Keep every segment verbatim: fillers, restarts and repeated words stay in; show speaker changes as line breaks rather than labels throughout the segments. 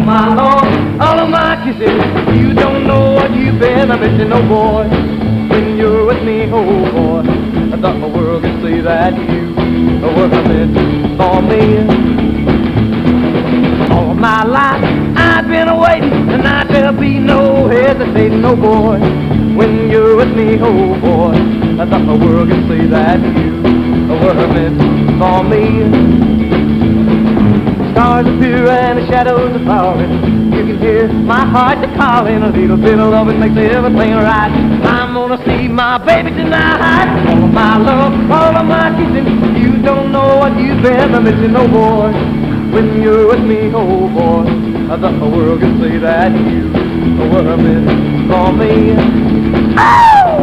my Lord, all of my kisses. You don't know what you've been missing, oh boy. When you're with me, oh boy, I thought the world could see that you were meant for me. All my life I've been waiting, and I there'll be no hesitating, oh boy. When you're with me, oh boy, I thought the world could see that you were meant for me. Stars appear and the shadows are falling. You can hear my heart a-calling. A little bit of loving makes everything right. I'm gonna see my baby tonight. All of my love, all of my kissing. You don't know what you've been missing, oh boy. When you're with me, oh boy, I thought the world could see that you were meant for me. Oh!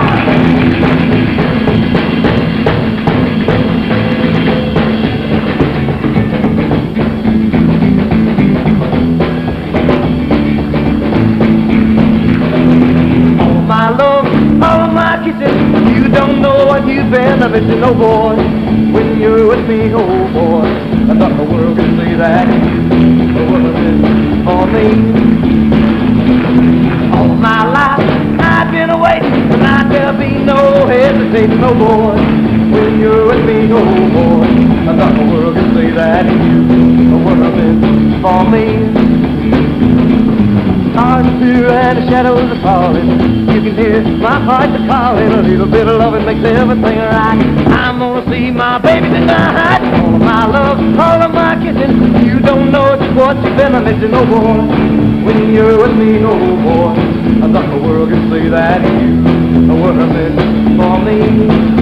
All of my kisses, you don't know what you've been missing, oh boy. When you're with me, oh boy, I thought the world could see that you were meant for me. All my life I've been waiting, and I there'll be no hesitating, oh boy. When you're with me, oh boy, I thought the world could see that you were meant for me. Stars appear and the shadows are falling. You can hear my heart a-calling. A little bit of loving makes everything right. I'm gonna see my baby tonight. All of my love, all of my kissing. You don't know just what you've been missing, oh boy. When you're with me, oh boy, I thought the world could see that you were meant for me.